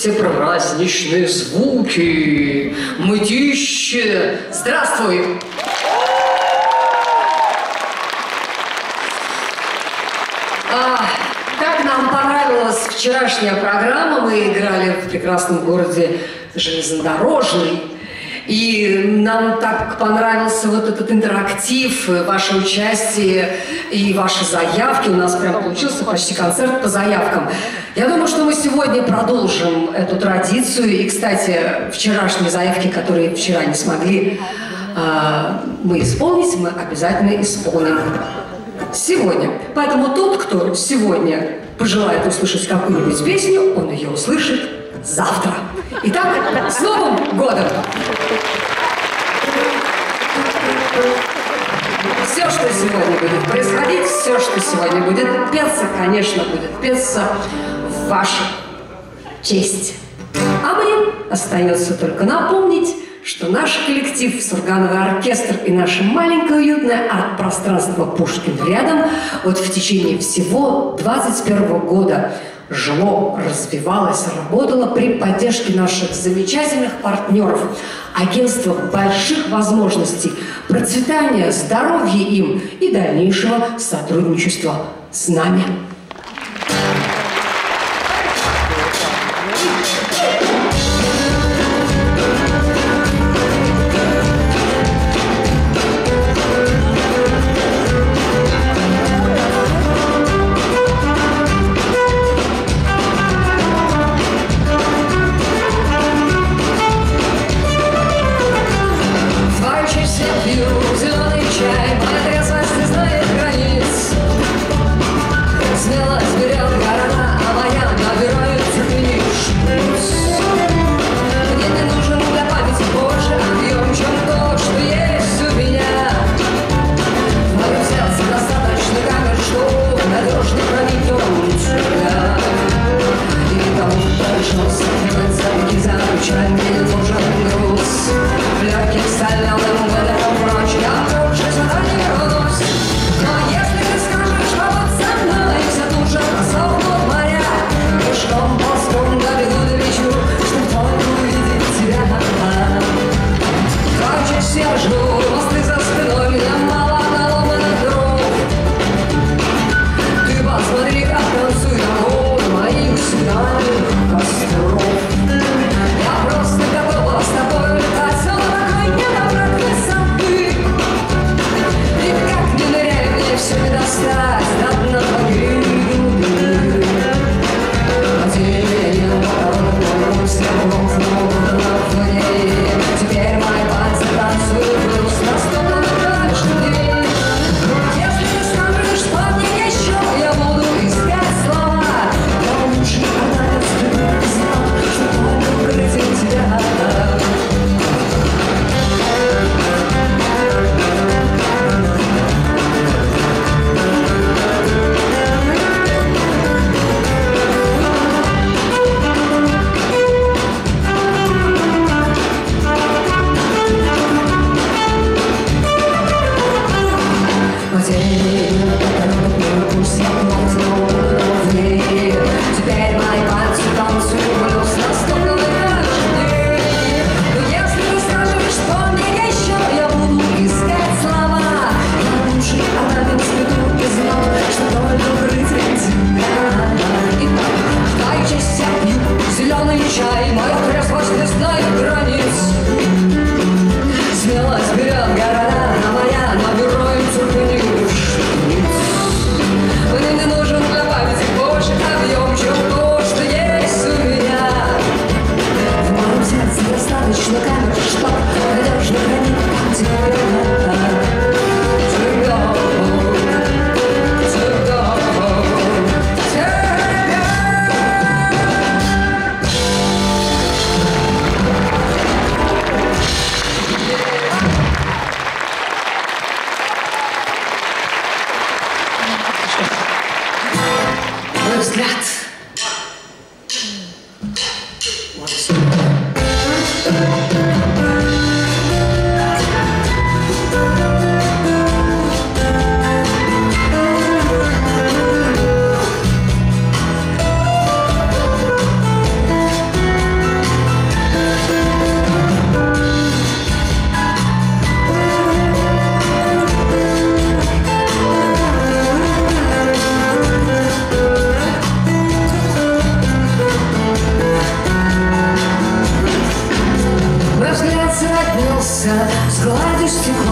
эти праздничные звуки. Мытище, здравствуй! Как нам понравилась вчерашняя программа. Мы играли в прекрасном городе железнодорожный. И нам так понравился вот этот интерактив, ваше участие и ваши заявки. У нас прям получился почти концерт по заявкам. Я думаю, что мы сегодня продолжим эту традицию. И, кстати, вчерашние заявки, которые вчера не смогли мы исполнить, мы обязательно исполним сегодня. Поэтому тот, кто сегодня пожелает услышать какую-нибудь песню, он ее услышит завтра. Итак, с Новым годом! Все, что сегодня будет происходить, все, что сегодня будет петься, конечно, будет петься в вашу честь. А мне остается только напомнить, что наш коллектив «Сургановый оркестр» и наше маленькое уютное арт-пространство «Пушкин рядом» вот в течение всего 2021 года жило, развивалось, работало при поддержке наших замечательных партнеров, агентства больших возможностей, процветания, здоровья им и дальнейшего сотрудничества с нами. Зеленый чай, моя трезвость не знает границ.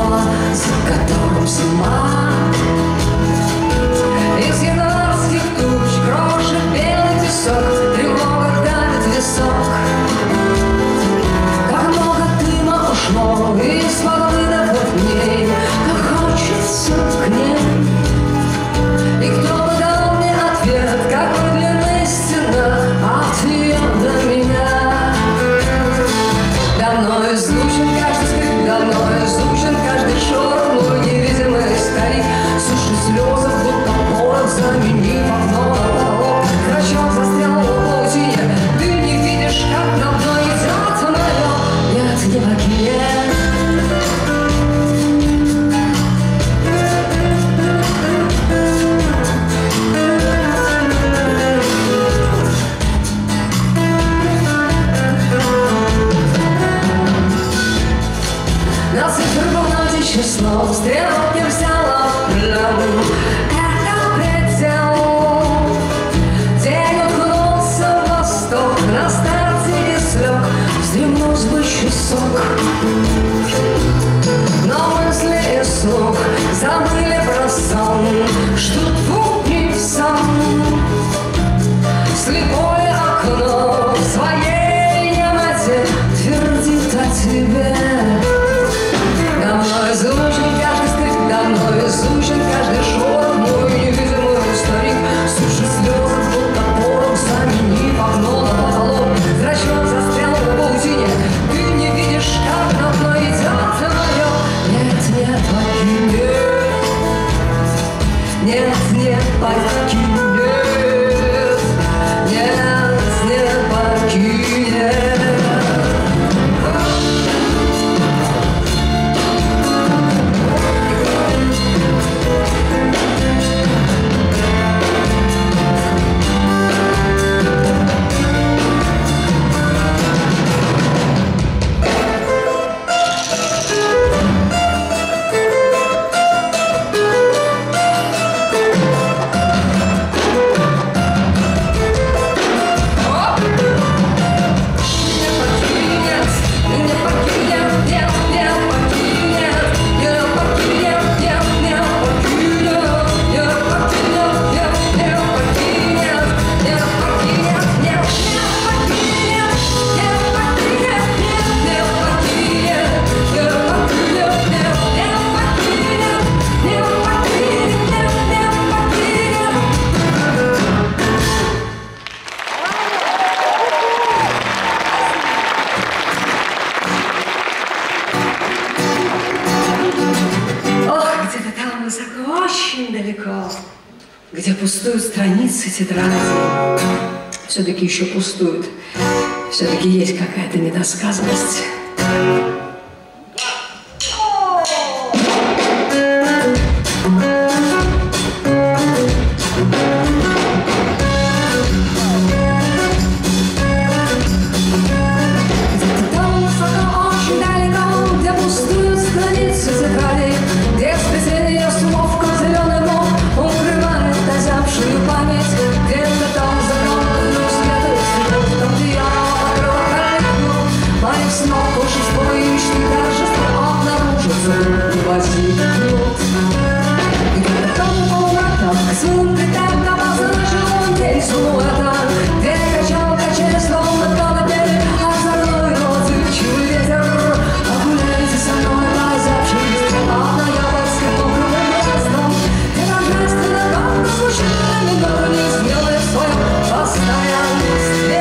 небо, за которым зима. Из январских туч крошит белый песок, тревога давит висок. Как много дыма ушло из подвыдохов дней, как хочется к ней. И кто бы дал мне ответ, какой длинная стена от нее до меня. Давно изучен каждый скрип, давно изучен каждый шорох, мой невидимый старик сушит слезы, будто порох, заменив окно на потолок. Зрачок застрял в паутине, ты не видишь, как давно идет мое. Нет, не покинет. На циферблате число стрелки взяла в плен. Это предел. День уткнулся в восток, на старте и слег вздремнул злой часок. Но мысли и слух забыли про сон, что тут не сон. Слепое окно в своей немоте твердит о тебе. Давно изучен каждый скрип, давно изучен каждый шорох, мой невидимый старик сушит слезы, будто порох, заменив окно на потолок. Зрачок застрял в паутине, ты не видишь, как давно идет мое. Нет, нет, покинет. Нет, нет, покинет. Нет, нет, покинет. Где пустуют страницы тетради, все-таки еще пустуют, все-таки есть какая-то недосказанность. Где-то там высоко, очень далеко, где пустуют страницы тетради, где сплетение слов, как зеленый мох, укрывает озябшую память. Где-то там за гранью света и цветов, там где я покрыла калитку моих снов, торжество и мечты, торжество обнаружится, не возникнут. Где-то там полумрак, там к своим плетям обозначил он день силуэта, где качал качели, словно колыбель, озорной розовичный ветер. Погуляйте со мной по озябшей листве, на ябольском мокрым местом, где торжественно как-то случайно горы смелые в своем постоянстве.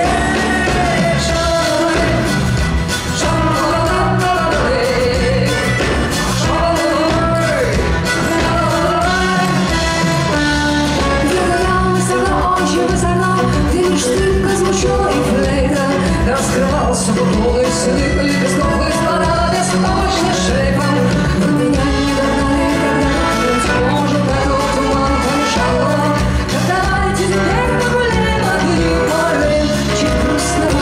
Раскрывался бутоны седых лепестков из-под беспомощным шлейфом. Вы меня не догнали, когда может, этот туман помешал вам. Так давайте теперь погуляем, огню полем, чуть грустного.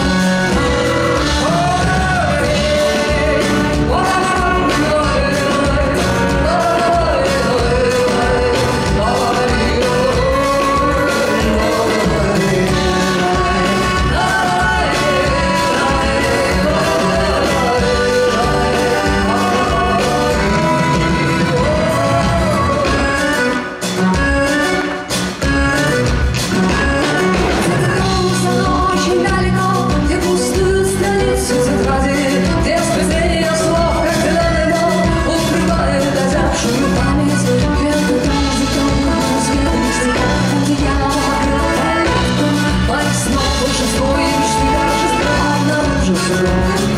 Thank you.